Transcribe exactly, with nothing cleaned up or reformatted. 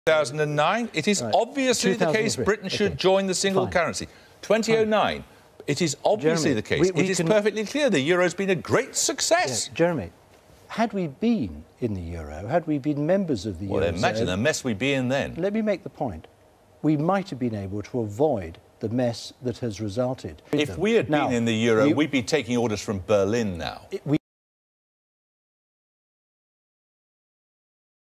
two thousand nine, it is right. obviously the case Britain okay. should join the single Fine. currency. two thousand nine, Fine. It is obviously Jeremy, the case. We, we it is can... perfectly clear the euro's been a great success. Yeah, Jeremy, had we been in the euro, had we been members of the euro... Well, imagine the mess we'd be in then. Let me make the point. We might have been able to avoid the mess that has resulted. If we had now, been in the euro, we, we'd be taking orders from Berlin now. It, we